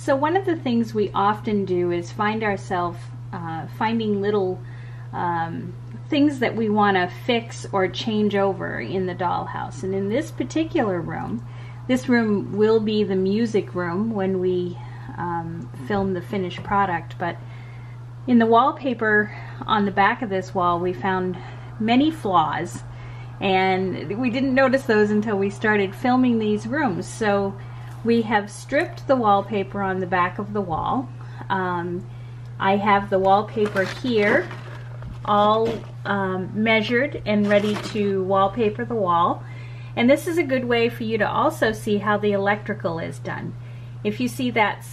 So one of the things we often do is find ourselves finding little things that we want to fix or change over in the dollhouse. And in this particular room, this room will be the music room when we film the finished product. But in the wallpaper on the back of this wall, we found many flaws, and we didn't notice those until we started filming these rooms. So we have stripped the wallpaper on the back of the wall. I have the wallpaper here all measured and ready to wallpaper the wall. And this is a good way for you to also see how the electrical is done. If you see that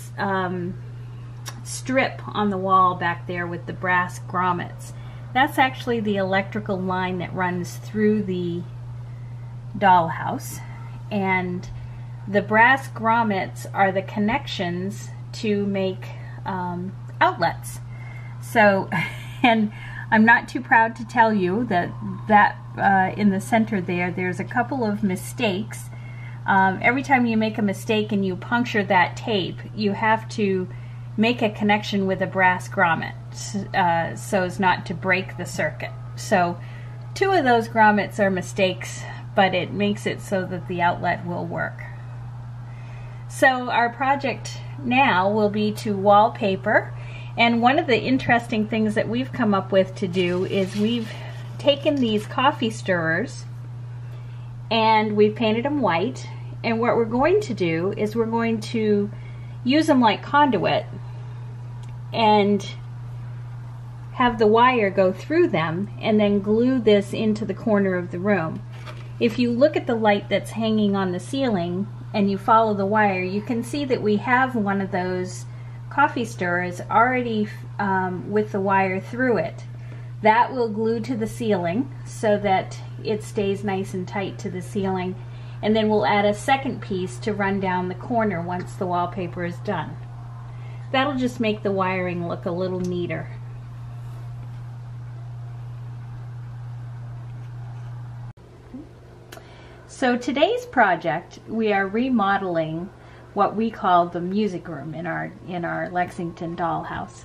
strip on the wall back there with the brass grommets, that's actually the electrical line that runs through the dollhouse. And the brass grommets are the connections to make outlets. So, and I'm not too proud to tell you that in the center there's a couple of mistakes. Every time you make a mistake and you puncture that tape, you have to make a connection with a brass grommet so as not to break the circuit. So 2 of those grommets are mistakes, but it makes it so that the outlet will work. So our project now will be to wallpaper, and one of the interesting things that we've come up with to do is we've taken these coffee stirrers and we've painted them white, and what we're going to do is we're going to use them like conduit and have the wire go through them and then glue this into the corner of the room. If you look at the light that's hanging on the ceiling and you follow the wire, you can see that we have one of those coffee stirrers already with the wire through it. That will glue to the ceiling so that it stays nice and tight to the ceiling, and then we'll add a second piece to run down the corner once the wallpaper is done. That'll just make the wiring look a little neater. So today's project, we are remodeling what we call the music room in our Lexington dollhouse.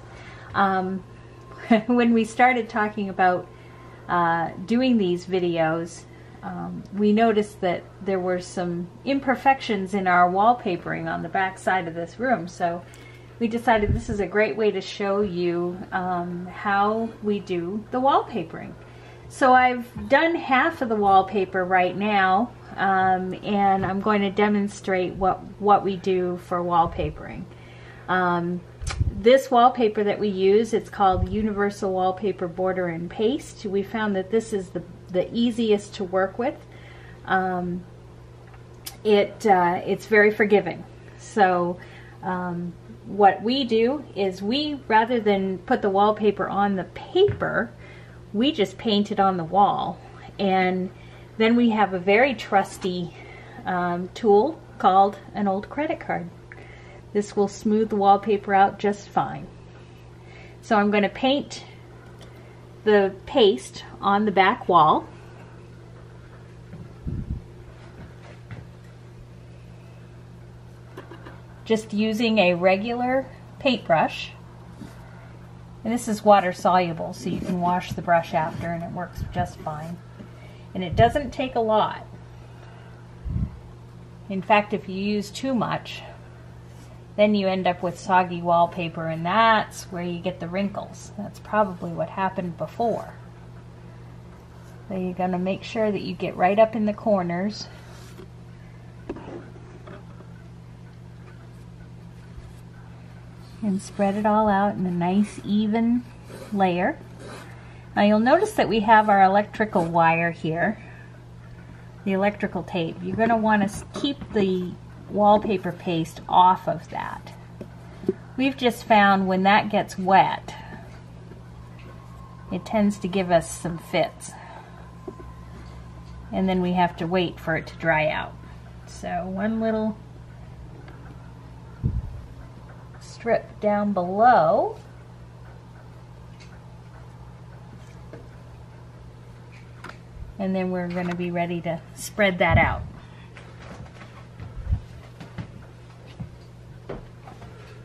When we started talking about doing these videos, we noticed that there were some imperfections in our wallpapering on the back side of this room. So we decided this is a great way to show you how we do the wallpapering. So I've done half of the wallpaper right now, and I'm going to demonstrate what we do for wallpapering. This wallpaper that we use, it's called Universal Wallpaper Border and Paste. We found that this is the easiest to work with. It's very forgiving. So what we do is rather than put the wallpaper on the paper, we just paint it on the wall. And then we have a very trusty tool called an old credit card. This will smooth the wallpaper out just fine. So I'm going to paint the paste on the back wall. Just using a regular paintbrush. And this is water soluble, so you can wash the brush after and it works just fine. And it doesn't take a lot. In fact, if you use too much, then you end up with soggy wallpaper, and that's where you get the wrinkles. That's probably what happened before. So you're going to make sure that you get right up in the corners. And spread it all out in a nice even layer. Now you'll notice that we have our electrical wire here, the electrical tape. You're going to want to keep the wallpaper paste off of that. We've just found when that gets wet, it tends to give us some fits. And then we have to wait for it to dry out. So one little strip down below. And then we're going to be ready to spread that out.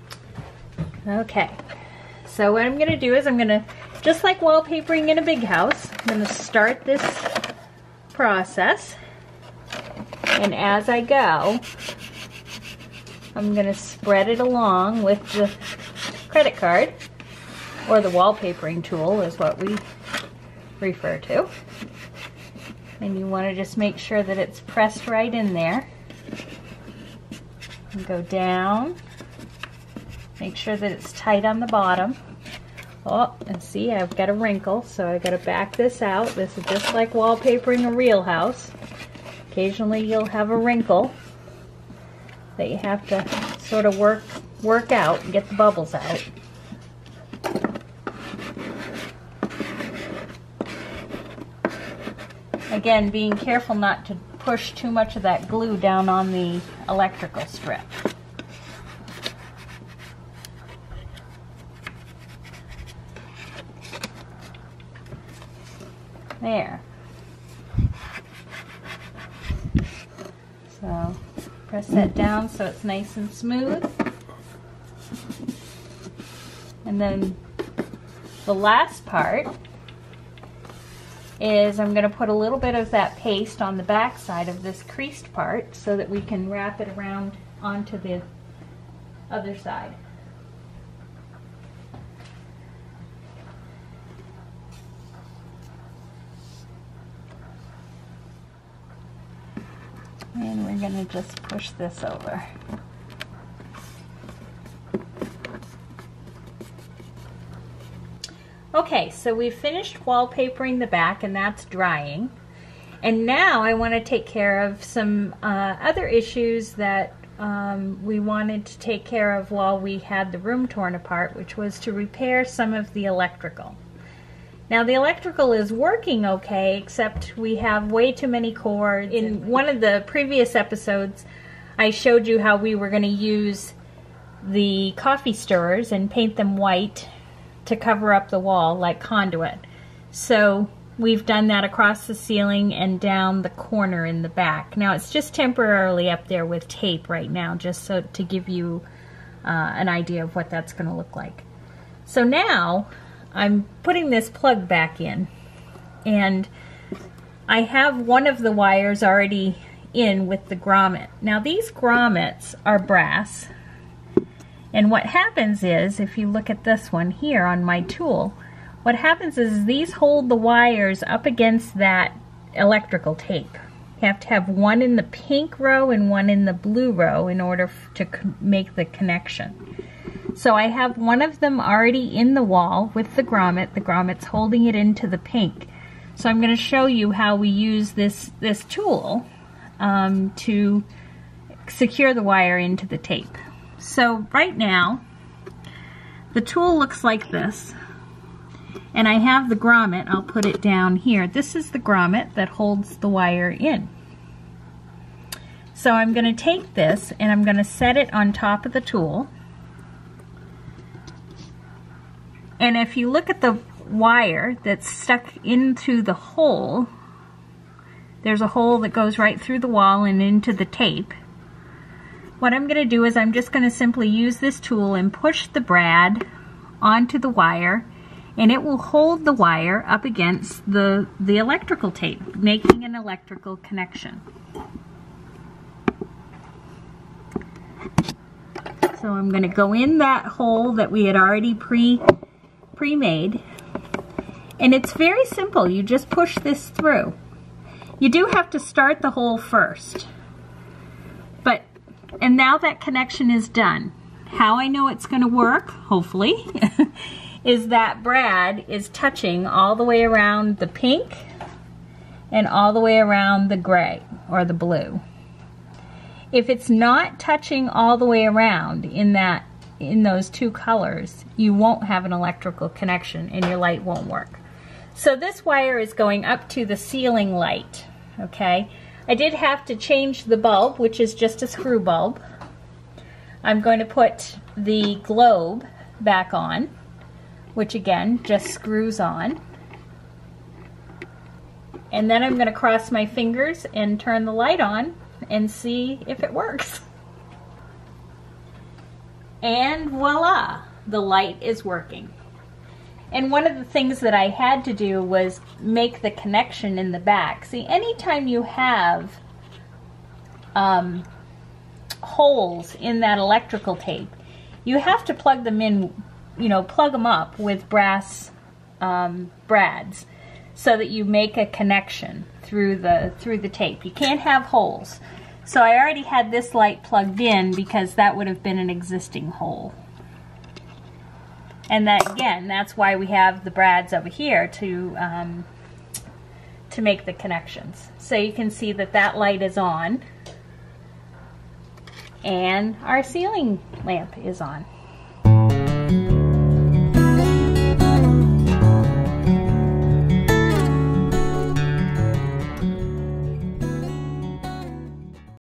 Okay, so what I'm going to do is I'm going to, just like wallpapering in a big house, I'm going to start this process, and as I go, I'm going to spread it along with the credit card, or the wallpapering tool is what we refer to. And you want to just make sure that it's pressed right in there. And go down. Make sure that it's tight on the bottom. Oh, and see, I've got a wrinkle, so I've got to back this out. This is just like wallpapering a real house. Occasionally you'll have a wrinkle that you have to sort of work out and get the bubbles out. Again, being careful not to push too much of that glue down on the electrical strip. There. So press that down so it's nice and smooth. And then the last part is I'm going to put a little bit of that paste on the back side of this creased part so that we can wrap it around onto the other side. And we're going to just push this over. Okay, so we've finished wallpapering the back and that's drying. And now I want to take care of some other issues that we wanted to take care of while we had the room torn apart, which was to repair some of the electrical. Now the electrical is working okay, except we have way too many cords. In one of the previous episodes, I showed you how we were going to use the coffee stirrers and paint them white to cover up the wall like conduit. So we've done that across the ceiling and down the corner in the back. Now it's just temporarily up there with tape right now, just so to give you an idea of what that's going to look like. So now I'm putting this plug back in, and I have one of the wires already in with the grommet. Now these grommets are brass, and what happens is, if you look at this one here on my tool, what happens is these hold the wires up against that electrical tape. You have to have one in the pink row and one in the blue row in order to make the connection. So I have one of them already in the wall with the grommet. The grommet's holding it into the pink. So I'm going to show you how we use this tool to secure the wire into the tape. So right now, the tool looks like this. And I have the grommet. I'll put it down here. This is the grommet that holds the wire in. So I'm going to take this and I'm going to set it on top of the tool. And if you look at the wire that's stuck into the hole, there's a hole that goes right through the wall and into the tape. What I'm going to do is I'm just going to simply use this tool and push the brad onto the wire, and it will hold the wire up against the electrical tape, making an electrical connection. So I'm going to go in that hole that we had already pre-made, and it's very simple. You just push this through. You do have to start the hole first, and now that connection is done. How I know it's going to work, hopefully, is that brad is touching all the way around the pink and all the way around the gray or the blue. If it's not touching all the way around in those two colors, you won't have an electrical connection and your light won't work. So this wire is going up to the ceiling light, okay? I did have to change the bulb, which is just a screw bulb. I'm going to put the globe back on, which again just screws on. And then I'm going to cross my fingers and turn the light on and see if it works. And voila! the light is working. And one of the things that I had to do was make the connection in the back. See, anytime you have holes in that electrical tape, you have to plug them in, you know, plug them up with brass brads so that you make a connection through the tape. You can't have holes. So I already had this light plugged in because that would have been an existing hole. And that, again, that's why we have the brads over here to make the connections. So you can see that that light is on and our ceiling lamp is on.